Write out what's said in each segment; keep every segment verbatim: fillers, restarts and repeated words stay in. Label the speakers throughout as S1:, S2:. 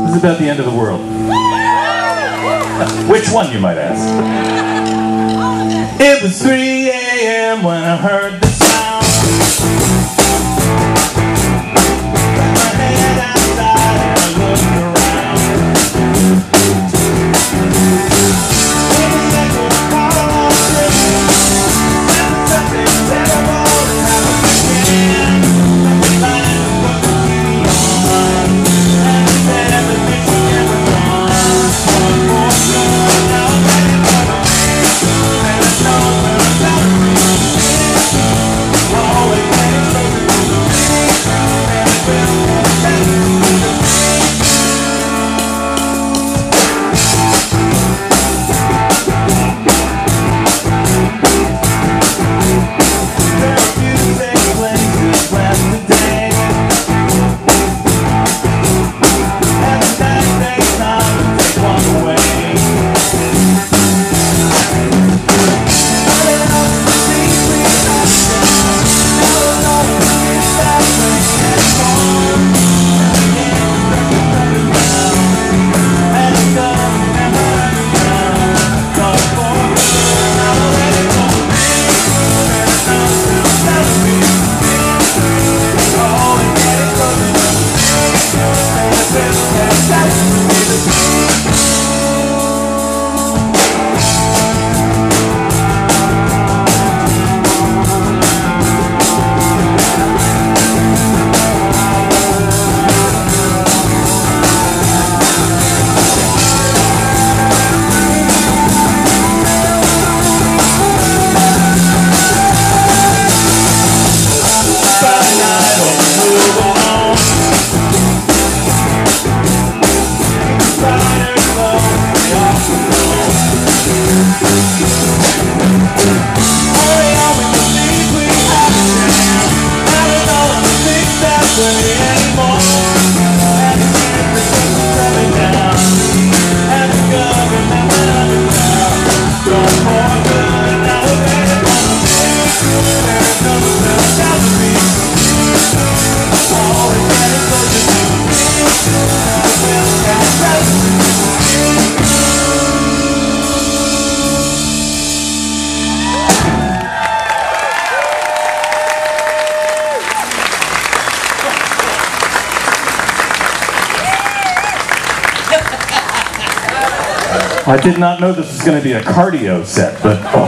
S1: is about the end of the world. Which one, you might ask? It was three A M when I heard the sound. Got my head outside and I looked around. In the echo of Colorado Springs, something terrible that happened again. The line was put the T V on, and it said the Michigan was gone. One more good, now I'm ready for the win. And I know that I'm gonna be the win. We're always getting closer to the finish, and it will get better to the finish. There are few safe places left today, and the next day's time to take one away. Started out with the things we had down, now we're not gonna get that way anymore. And the game is breaking underground, and it's gonna never underground. Gone for good, now we're ready for the big, and it's not still telling me the big. We're always getting closer to the big, and it will get better to be the big. Friday night or move along. Riders low, they often know. Hurry on with the things we have to share. I don't know how to think that way anymore. And it's here for something coming down, and it's gonna remember underground. Going for good, now we're ready for the big. There's no still down to be. Always getting closer to the big. The will get better to the big. I did not know this was going to be a cardio set, but oh.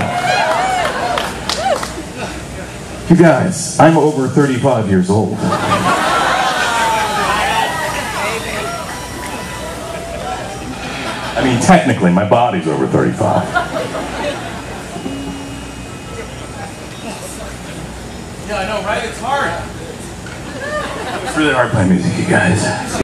S1: You guys, I'm over thirty-five years old. I mean, technically, my body's over thirty-five.
S2: Yeah, I know, right? It's hard.
S1: It's really hard playing music, you guys.